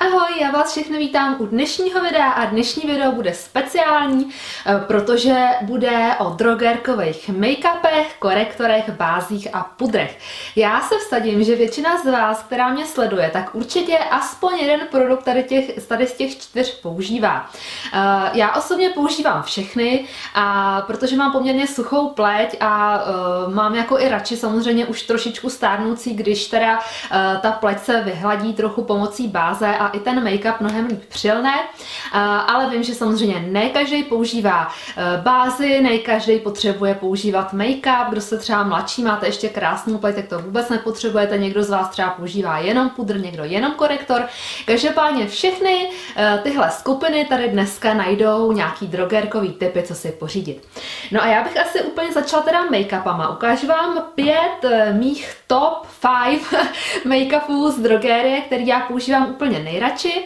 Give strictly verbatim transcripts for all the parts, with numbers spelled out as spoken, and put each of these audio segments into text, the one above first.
Ahoj, já vás všechny vítám u dnešního videa a dnešní video bude speciální, protože bude o drogérkových make-upech, korektorech, bázích a pudrech. Já se vsadím, že většina z vás, která mě sleduje, tak určitě aspoň jeden produkt tady, těch, tady z těch čtyř používá. Já osobně používám všechny, a protože mám poměrně suchou pleť a mám jako i radši samozřejmě už trošičku stárnoucí, když teda ta pleť se vyhladí trochu pomocí báze a i ten make-up mnohem líp přilne, ale vím, že samozřejmě ne každý používá bázi, ne každý potřebuje používat make-up, kdo se třeba mladší, máte ještě krásnou pleť, tak to vůbec nepotřebujete, někdo z vás třeba používá jenom pudr, někdo jenom korektor. Každopádně všechny tyhle skupiny tady dneska najdou nějaký drogérkový tipy, co si pořídit. No a já bych asi úplně začala teda make-upama. Ukážu vám pět mých top five make-upů z drogérie, který já používám úplně nejradši.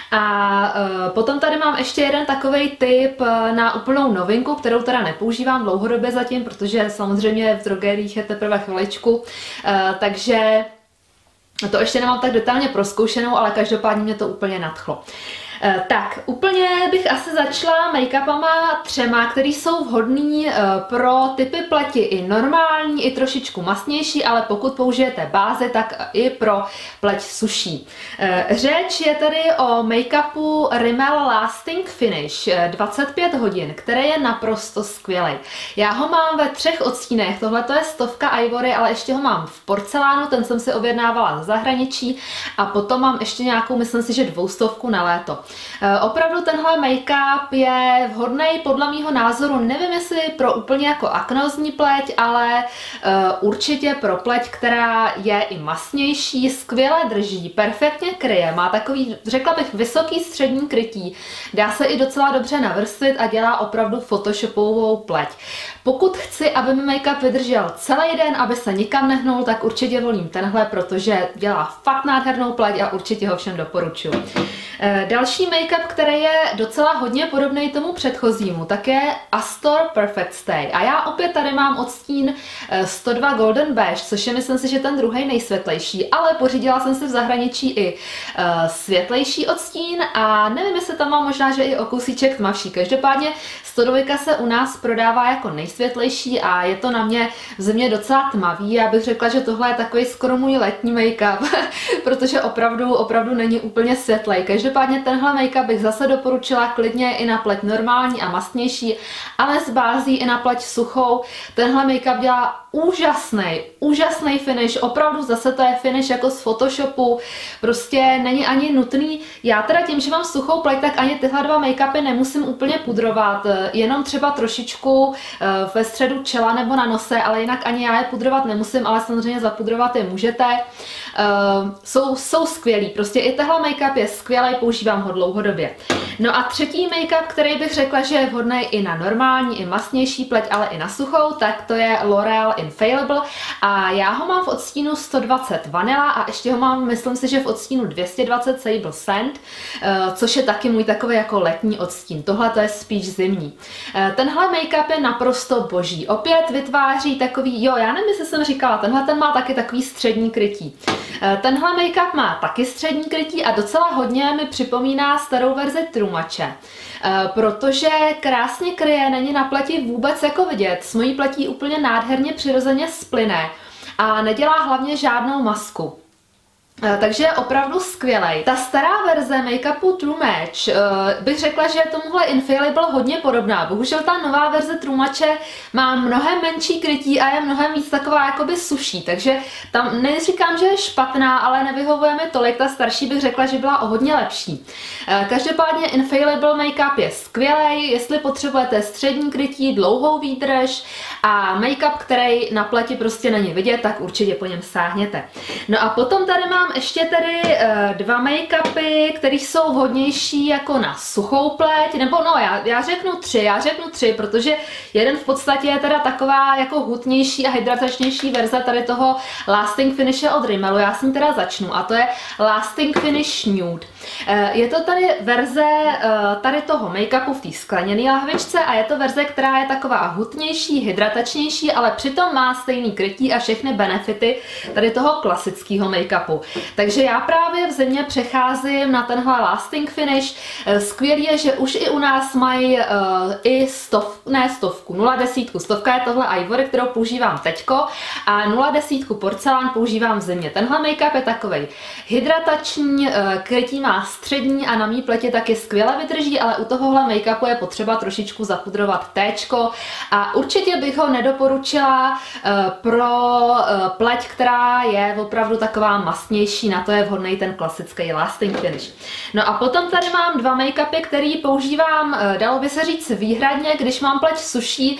A uh, potom tady mám ještě jeden takovej tip na úplnou novinku, kterou teda nepoužívám dlouhodobě zatím, protože samozřejmě v drogériích je teprve chviličku, uh, takže to ještě nemám tak detailně prozkoušenou, ale každopádně mě to úplně nadchlo. Tak, úplně bych asi začala make-upama třema, který jsou vhodný pro typy pleti i normální, i trošičku masnější, ale pokud použijete bázi, tak i pro pleť suší. Řeč je tady o make-upu Rimmel Lasting Finish dvacet pět hodin, který je naprosto skvělý. Já ho mám ve třech odstínech, tohle to je stovka Ivory, ale ještě ho mám v porcelánu, ten jsem si objednávala z zahraničí, a potom mám ještě nějakou, myslím si, že dvoustovku na léto. Opravdu tenhle make-up je vhodný podle mýho názoru, nevím jestli pro úplně jako aknózní pleť, ale uh, určitě pro pleť, která je i masnější, skvěle drží, perfektně kryje, má takový, řekla bych, vysoký střední krytí, dá se i docela dobře navrstvit a dělá opravdu photoshopovou pleť. Pokud chci, aby mi make-up vydržel celý den, aby se nikam nehnul, tak určitě volím tenhle, protože dělá fakt nádhernou pleť a určitě ho všem doporučuji. Další make-up, který je docela hodně podobný tomu předchozímu, tak je Astor Perfect Stay. A já opět tady mám odstín sto dva Golden Beige, což je, myslím si, že ten druhý nejsvětlejší, ale pořídila jsem si v zahraničí i uh, světlejší odstín a nevím, jestli tam mám možná, že i o kousíček tmavší. Každopádně sto dva se u nás prodává jako nejsvětlejší a je to na mě v zimě docela tmavý. Já bych řekla, že tohle je takový skoro můj letní make-up, protože opravdu, opravdu není úplně světlej. Každopádně tenhle make-up bych zase doporučila klidně i na pleť normální a mastnější, ale s bází i na pleť suchou. Tenhle make-up dělá úžasný, úžasný finish, opravdu zase to je finish jako z Photoshopu, prostě není ani nutný, já teda tím, že mám suchou pleť, tak ani tyhle dva make-upy nemusím úplně pudrovat, jenom třeba trošičku ve středu čela nebo na nose, ale jinak ani já je pudrovat nemusím, ale samozřejmě zapudrovat je můžete. Uh, jsou, jsou skvělí, prostě i tehle make-up je skvělý, používám ho dlouhodobě. No a třetí make-up, který bych řekla, že je vhodný i na normální, i masnější pleť, ale i na suchou, tak to je L'Oreal Infallible a já ho mám v odstínu sto dvacet Vanilla a ještě ho mám, myslím si, že v odstínu dvě stě dvacet Sable Sand, uh, což je taky můj takový jako letní odstín. Tohle to je spíš zimní. Uh, tenhle make-up je naprosto boží. Opět vytváří takový, jo, já nevím, jestli jsem říkala, tenhle ten má taky takový střední krytí. Tenhle make-up má taky střední krytí a docela hodně mi připomíná starou verzi Trumače, protože krásně kryje, není na pleti vůbec jako vidět, s mojí pletí úplně nádherně přirozeně splyne a nedělá hlavně žádnou masku. Takže je opravdu skvělej. Ta stará verze make-upu True Match uh, bych řekla, že je tomuhle Infallible hodně podobná. Bohužel ta nová verze True Matche má mnohem menší krytí a je mnohem víc taková jakoby suší, takže tam neříkám, že je špatná, ale nevyhovuje mi tolik. Ta starší bych řekla, že byla o hodně lepší. Uh, každopádně Infallible make-up je skvělej, jestli potřebujete střední krytí, dlouhou výdrž a make-up, který na pleti prostě není vidět, tak určitě po něm sáhněte. No a potom tady mám ještě tady uh, dva make-upy, které jsou vhodnější jako na suchou pleť, nebo no, já, já řeknu tři, já řeknu tři, protože jeden v podstatě je teda taková jako hutnější a hydratačnější verze tady toho Lasting Finishe od Rimmelu, já s ním teda začnu a to je Lasting Finish Nude. Je to tady verze tady toho make-upu v té skleněné lahvičce a je to verze, která je taková hutnější, hydratačnější, ale přitom má stejný krytí a všechny benefity tady toho klasického make-upu. Takže já právě v zimě přecházím na tenhle lasting finish. Skvělý je, že už i u nás mají uh, i stov, ne stovku, nula desítku. Stovka je tohle Ivory, kterou používám teďko, a nula desítku porcelán používám v zimě. Tenhle make-up je takovej hydratační, uh, krytí má střední a na mý pleti taky skvěle vydrží, ale u tohohle make-upu je potřeba trošičku zapudrovat téčko a určitě bych ho nedoporučila uh, pro uh, pleť, která je opravdu taková mastnější, na to je vhodný ten klasický lasting finish. No a potom tady mám dva make-upy, který používám, dalo by se říct, výhradně, když mám pleť suší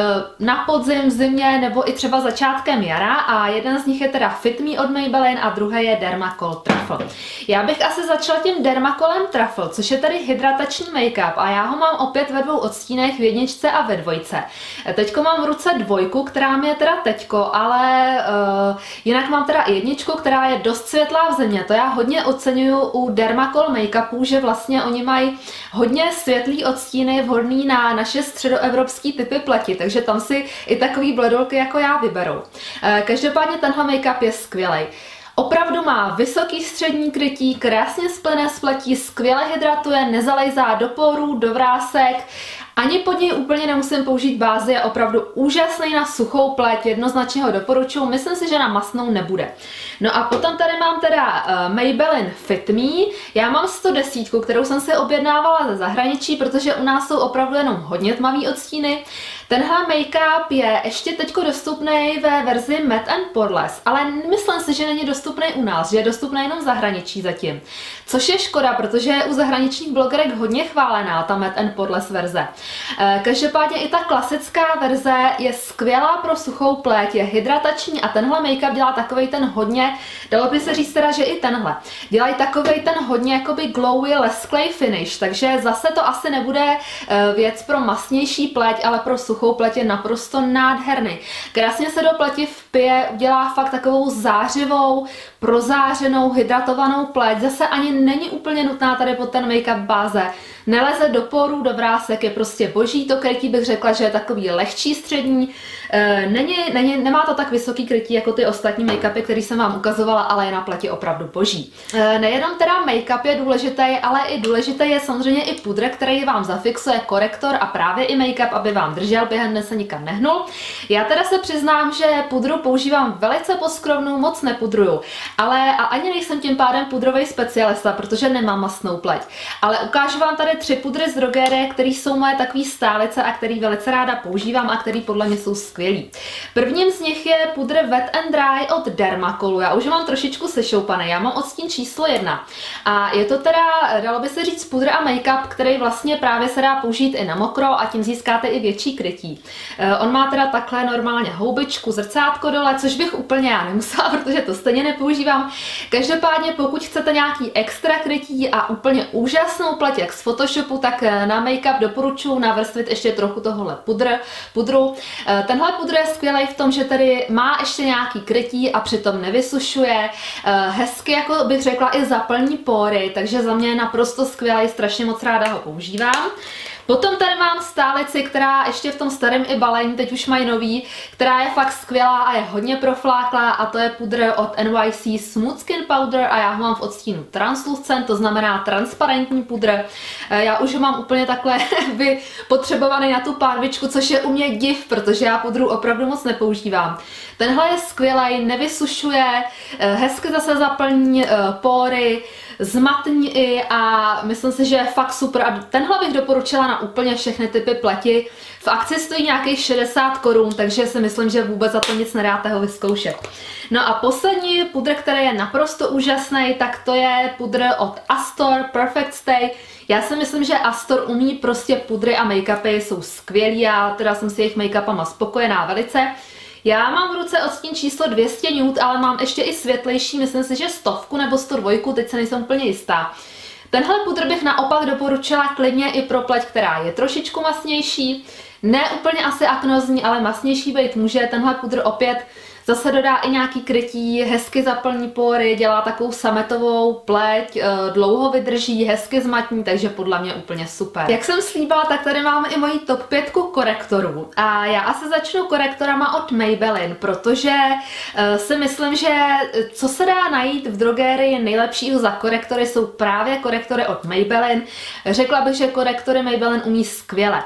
na podzim, v zimě nebo i třeba začátkem jara, a jeden z nich je teda Fit Me od Maybelline a druhý je Dermacol Truffle. Já bych asi začala tím Dermacolem Truffle, což je tady hydratační make-up a já ho mám opět ve dvou odstínech, v jedničce a ve dvojce. Teďko mám v ruce dvojku, která mi je teda teďko, ale uh, jinak mám teda jedničku, která je dost světlá v zimě. To já hodně oceňuju u Dermacol make-upů, že vlastně oni mají hodně světlý odstíny vhodný na naše středoevropský typy pleti, takže tam si i takový bledolky jako já vyberou. Každopádně tenhle make-up je skvělý. Opravdu má vysoký střední krytí, krásně splyne z pletí, skvěle hydratuje, nezalejzá do porů, do vrásek. Ani pod něj úplně nemusím použít bázi, je opravdu úžasný na suchou pleť, jednoznačně ho doporučuji, myslím si, že na masnou nebude. No a potom tady mám teda uh, Maybelline Fit Me, já mám sto deset, kterou jsem si objednávala ze zahraničí, protože u nás jsou opravdu jenom hodně tmavý odstíny. Tenhle make-up je ještě teďko dostupný ve verzi Matte and Poreless, ale myslím si, že není dostupný u nás, že je dostupný jenom v zahraničí zatím. Což je škoda, protože je u zahraničních blogerek hodně chválená ta Matte and Poreless verze. Každopádně i ta klasická verze je skvělá pro suchou pleť, je hydratační a tenhle make-up dělá takovej ten hodně, dalo by se říct teda, že i tenhle, dělají takovej ten hodně jakoby glowy lesklej finish, takže zase to asi nebude věc pro masnější pleť, ale pro suchou pleť je naprosto nádherný. Krásně se do pleti vpije, udělá fakt takovou zářivou, prozářenou, hydratovanou pleť, zase ani není úplně nutná tady pod ten make-up báze. Neleze do porů, do vrásek, je prostě boží. To krytí bych řekla, že je takový lehčí střední. E, není, není, nemá to tak vysoký krytí jako ty ostatní make-upy, který jsem vám ukazovala, ale je na pleti opravdu boží. E, nejenom teda make-up je důležitý, ale i důležitý je samozřejmě i pudr, který vám zafixuje korektor a právě i make-up, aby vám držel během dne, se nikam nehnul. Já teda se přiznám, že pudru používám velice poskromnou, moc nepudruju, ale a ani nejsem tím pádem pudrový specialista, protože nemám masnou pleť. Ale ukážu vám tady tři pudry z drogérie, které jsou moje takové stálice a které velice ráda používám a které podle mě jsou skvělý. Prvním z nich je pudr Wet and Dry od Dermacolu. Já už mám trošičku sešoupaný, já mám odstín číslo jedna. A je to teda, dalo by se říct, pudr a make-up, který vlastně právě se dá použít i na mokro a tím získáte i větší krytí. On má teda takhle normálně houbičku, zrcátko dole, což bych úplně já nemusela, protože to stejně nepoužívám. Každopádně pokud chcete nějaký extra krytí a úplně úžasnou pleť, jak z Photoshopu, tak na make-up doporučuji navrstvit ještě trochu tohohle pudr, pudru. Tenhle pudr je skvělý v tom, že tady má ještě nějaký krytí a přitom nevysušuje. Hezky, jako bych řekla, i zaplní pory, takže za mě je naprosto skvělý, strašně moc ráda ho používám. Potom tady mám stálici, která ještě v tom starém i balení, teď už mají nový, která je fakt skvělá a je hodně profláklá, a to je pudr od N Y C Smooth Skin Powder a já ho mám v odstínu Translucent, to znamená transparentní pudr. Já už ho mám úplně takhle vypotřebovaný na tu pánvičku, což je u mě div, protože já pudru opravdu moc nepoužívám. Tenhle je skvělý, nevysušuje, hezky zase zaplní pory, zmatní i a myslím si, že je fakt super a tenhle bych doporučila na úplně všechny typy pleti. V akci stojí nějakých šedesát korun, takže si myslím, že vůbec za to nic nedáte ho vyzkoušet. No a poslední pudr, který je naprosto úžasný, tak to je pudr od Astor Perfect Stay. Já si myslím, že Astor umí prostě pudry a make-upy, jsou skvělý, já teda jsem si jejich make-upama spokojená velice. Já mám v ruce odstín číslo dvě stě nude, ale mám ještě i světlejší, myslím si, že stovku nebo sto dva, teď se nejsem úplně jistá. Tenhle pudr bych naopak doporučila klidně i pro pleť, která je trošičku masnější. Ne úplně asi aknozní, ale masnější být může. Tenhle pudr opět zase dodá i nějaký krytí, hezky zaplní pory, dělá takovou sametovou pleť, dlouho vydrží, hezky zmatní, takže podle mě úplně super. Jak jsem slíbila, tak tady máme i moji top pětku korektorů a já asi začnu korektorama od Maybelline, protože si myslím, že co se dá najít v drogérii nejlepšího za korektory jsou právě korektory od Maybelline. Řekla bych, že korektory Maybelline umí skvěle.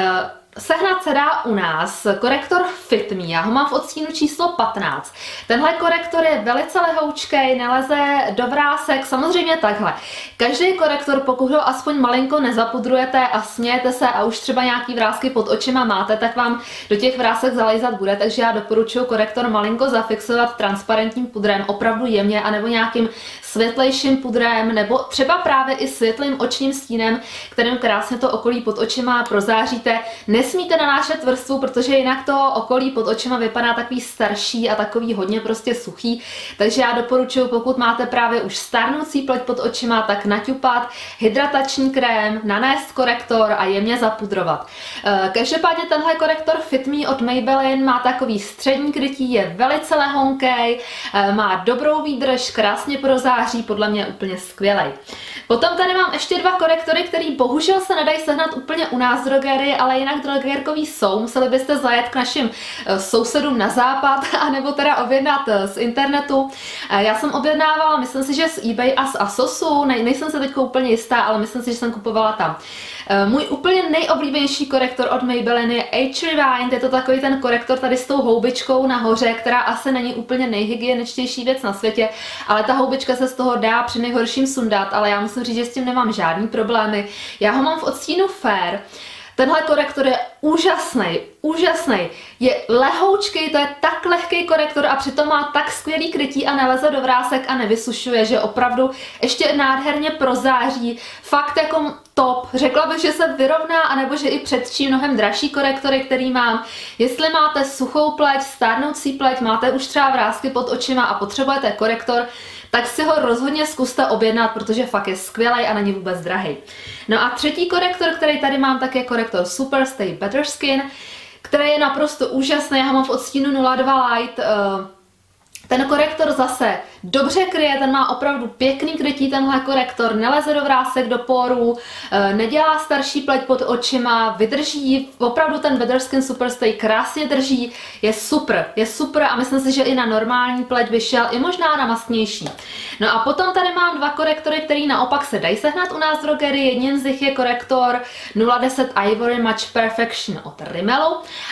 Sehnat se dá u nás korektor Fit Me, já ho mám v odstínu číslo patnáct. Tenhle korektor je velice lehoučkej, neleze do vrásek, samozřejmě takhle. Každý korektor, pokud ho aspoň malinko nezapudrujete a smějete se a už třeba nějaký vrásky pod očima máte, tak vám do těch vrásek zalejzat bude, takže já doporučuji korektor malinko zafixovat transparentním pudrem, opravdu jemně, anebo nějakým světlejším pudrem, nebo třeba právě i světlým očním stínem, kterým krásně to okolí pod očima prozáříte. Nesmíte nanášet vrstvu, protože jinak to okolí pod očima vypadá takový starší a takový hodně prostě suchý. Takže já doporučuji, pokud máte právě už stárnoucí pleť pod očima, tak naťupat hydratační krém, nanést korektor a jemně zapudrovat. Každopádně tenhle korektor Fit Me od Maybelline má takový střední krytí, je velice lehonkej, má dobrou výdrž, krásně prozáří, podle mě úplně skvělej. Potom tady mám ještě dva korektory, které bohužel se nedají sehnat úplně u nás v drogérii, ale jinak drogérkový jsou. Museli byste zajet k našim sousedům na západ, anebo teda objednat z internetu. Já jsem objednávala, myslím si, že z eBay a z Asosu, ne, nejsem se teď úplně jistá, ale myslím si, že jsem kupovala tam. Můj úplně nejoblíbenější korektor od Maybelline je Age Rewind, je to takový ten korektor tady s tou houbičkou nahoře, která asi není úplně nejhygieničtější věc na světě, ale ta houbička se z toho dá při nejhorším sundat, ale já musím říct, že s tím nemám žádný problémy. Já ho mám v odstínu Fair. Tenhle korektor je úžasný, úžasný. Je lehoučký, to je tak lehký korektor a přitom má tak skvělý krytí a neleze do vrásek a nevysušuje, že opravdu ještě nádherně prozáří. Fakt jako top. Řekla bych, že se vyrovná, anebo že i předčí mnohem dražší korektory, který mám. Jestli máte suchou pleť, stárnoucí pleť, máte už třeba vrásky pod očima a potřebujete korektor, tak si ho rozhodně zkuste objednat, protože fakt je skvělý a není vůbec drahý. No a třetí korektor, který tady mám, tak je korektor Super Stay Better Skin, který je naprosto úžasný, já ho mám v odstínu nula dva Light. Ten korektor zase dobře kryje, ten má opravdu pěkný krytí, tenhle korektor, neleze do vrásek, do porů, nedělá starší pleť pod očima, vydrží, opravdu ten Better Skin Super Stay krásně drží, je super, je super a myslím si, že i na normální pleť by šel, i možná na mastnější. No a potom tady mám dva korektory, který naopak se dají sehnat u nás v drogerii, jedním z nich je korektor nula deset Ivory Match Perfection od Rimmelu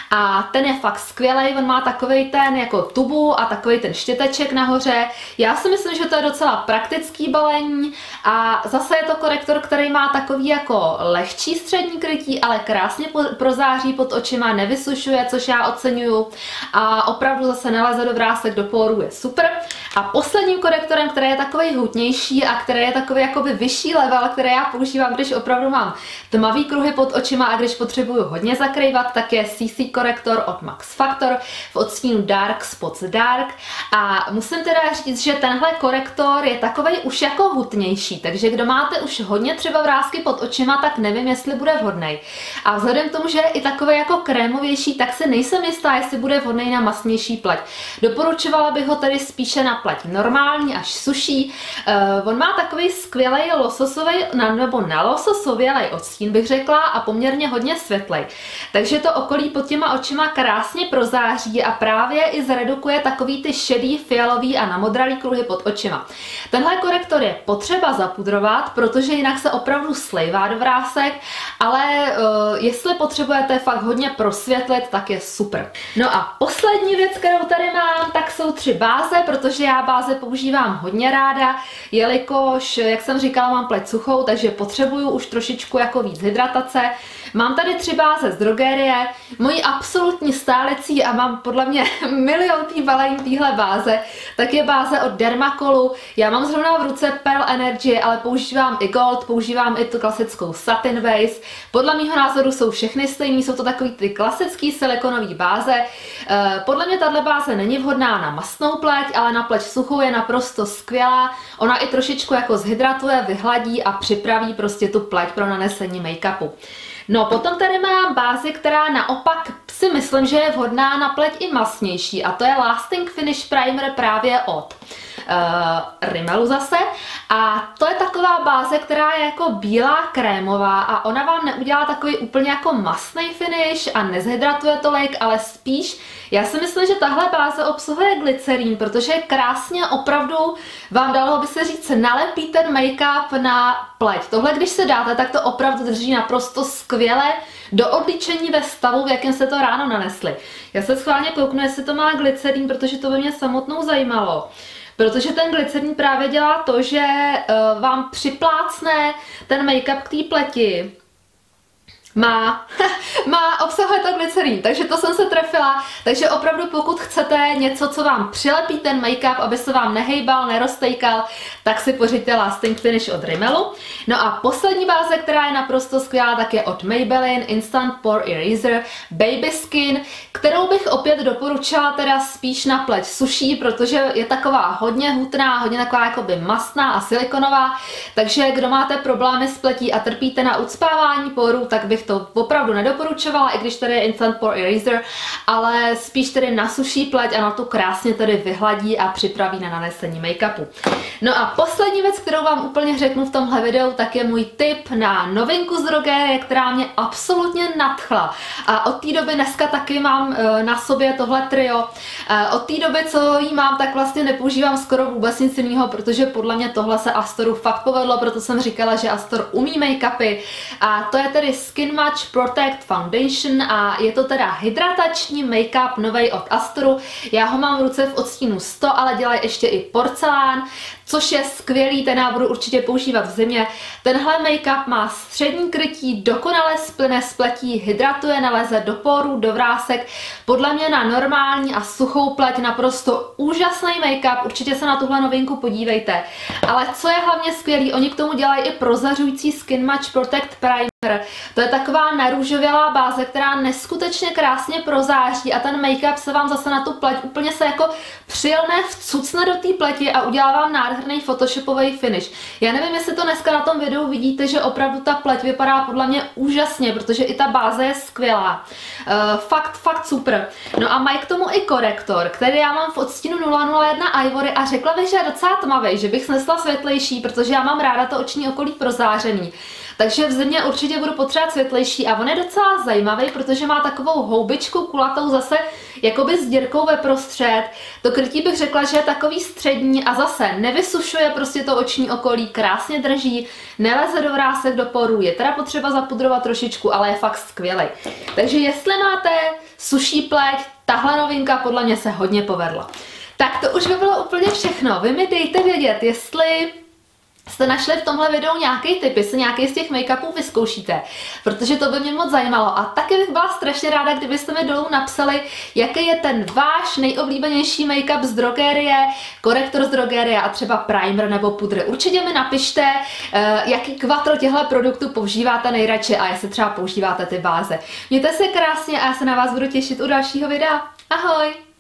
a ten je fakt skvělý, on má takovej ten jako tubu a takovej ten štěteček nahoře. Já si myslím, že to je docela praktický balení a zase je to korektor, který má takový jako lehčí střední krytí, ale krásně prozáří pod očima, nevysušuje, což já oceňuju a opravdu zase neleze do vrásek, do porů, je super. A posledním korektorem, který je takový hutnější a který je takový jakoby vyšší level, který já používám, když opravdu mám tmavý kruhy pod očima a když potřebuju hodně zakrývat, tak je C C korektor od Max Factor v odstínu Dark Spots Dark. A musím teda říct, že tenhle korektor je takovej už jako hutnější, takže kdo máte už hodně třeba vrásky pod očima, tak nevím, jestli bude vhodný. A vzhledem k tomu, že je i takový jako krémovější, tak si nejsem jistá, jestli bude vhodný na mastnější pleť. Doporučovala bych ho tedy spíše na pleť normální až suší. Uh, on má takový skvělý lososový, nebo na lososovělej odstín bych řekla a poměrně hodně světlej. Takže to okolí pod těma očima krásně prozáří a právě i zredukuje takový ty šedý, fialový a namodralý kruhy pod očima. Tenhle korektor je potřeba zapudrovat, protože jinak se opravdu slejvá do vrásek, ale uh, jestli potřebujete fakt hodně prosvětlit, tak je super. No a poslední věc, kterou tady mám, tak jsou tři báze, protože já báze používám hodně ráda, jelikož, jak jsem říkala, mám pleť suchou, takže potřebuju už trošičku jako víc hydratace. Mám tady tři báze z drogérie, mojí absolutní stálicí a mám podle mě miliontý balení téhle báze, tak je báze od Dermacolu. Já mám zrovna v ruce Pearl Energy, ale používám i Gold, používám i tu klasickou Satin Base. Podle mýho názoru jsou všechny stejný, jsou to takový ty klasický silikonové báze. Podle mě tahle báze není vhodná na mastnou pleť, ale na pleť suchou je naprosto skvělá. Ona i trošičku jako zhydratuje, vyhladí a připraví prostě tu pleť pro nanesení make-upu. No, potom tady mám bázi, která naopak si myslím, že je vhodná na pleť i masnější, a to je Lasting Finish Primer právě od Uh, Rimmelu zase, a to je taková báze, která je jako bílá krémová a ona vám neudělá takový úplně jako masný finish a nezhydratuje tolik, ale spíš já si myslím, že tahle báze obsahuje glycerín, protože krásně opravdu vám, dalo by se říct, nalepí ten make-up na pleť. Tohle, když se dáte, tak to opravdu drží naprosto skvěle do odličení ve stavu, v jakém se to ráno nanesli. Já se schválně kouknu, jestli to má glycerín, protože to by mě samotnou zajímalo. Protože ten glycerín právě dělá to, že uh, vám připlácne ten make-up k té pleti. Má, má, obsahuje to glycerín, takže to jsem se trefila. Takže opravdu pokud chcete něco, co vám přilepí ten make-up, aby se vám nehejbal, neroztejkal, tak si pořiďte Lasting Finish od Rimmelu. No a poslední báze, která je naprosto skvělá, tak je od Maybelline Instant Pore Eraser Baby Skin, kterou bych opět doporučila teda spíš na pleť suší, protože je taková hodně hutná, hodně taková jakoby mastná a silikonová, takže kdo máte problémy s pletí a trpíte na ucpávání porů, tak bych to opravdu nedoporučovala, i když tady je Instant Pore Eraser, ale spíš tedy nasuší pleť a na to krásně tedy vyhladí a připraví na nanesení make-upu. No a poslední věc, kterou vám úplně řeknu v tomhle videu, tak je můj tip na novinku z drogerie, která mě absolutně nadchla. A od té doby dneska taky mám na sobě tohle trio. Od té doby, co jí mám, tak vlastně nepoužívám skoro vůbec nic jiného, protože podle mě tohle se Astoru fakt povedlo, proto jsem říkala, že Astor umí make-upy. A to je tedy Skin Match Protect Foundation a je to teda hydratační make-up novej od Astoru. Já ho mám v ruce v odstínu sto, ale dělají ještě i porcelán, což je skvělý, ten já budu určitě používat v zimě. Tenhle make-up má střední krytí, dokonale splyne z pletí, hydratuje, naleze do porů, do vrásek. Podle mě na normální a suchou pleť naprosto úžasný make-up, určitě se na tuhle novinku podívejte. Ale co je hlavně skvělý, oni k tomu dělají i prozařující Skin Match Protect Primer. To je taková narůžovělá báze, která neskutečně krásně prozáří a ten make-up se vám zase na tu pleť úplně se jako přilne, vcucne do té pleti a udělá vám nádherný photoshopový finish. Já nevím, jestli to dneska na tom videu vidíte, že opravdu ta pleť vypadá podle mě úžasně, protože i ta báze je skvělá. Uh, fakt, fakt super. No a mají k tomu i korektor, který já mám v odstínu nula nula jedna Ivory a řekla bych, že je docela tmavý, že bych snesla světlejší, protože já mám ráda to oční okolí prozářený. Takže v zimě určitě budu potřebovat světlejší a on je docela zajímavý, protože má takovou houbičku kulatou zase jakoby s dírkou ve prostřed. To krytí bych řekla, že je takový střední a zase nevysušuje prostě to oční okolí, krásně drží, neleze do vrásek, do porů, je teda potřeba zapudrovat trošičku, ale je fakt skvělý. Takže jestli máte suší pleť, tahle novinka podle mě se hodně povedla. Tak to už by bylo úplně všechno. Vy mi dejte vědět, jestli jste našli v tomhle videu nějaký tip, jestli nějaký z těch make-upů vyzkoušíte, protože to by mě moc zajímalo. A taky bych byla strašně ráda, kdybyste mi dolů napsali, jaký je ten váš nejoblíbenější make-up z drogerie, korektor z drogerie a třeba primer nebo pudr. Určitě mi napište, jaký kvatro těchto produktů používáte nejradši a jestli třeba používáte ty báze. Mějte se krásně a já se na vás budu těšit u dalšího videa. Ahoj!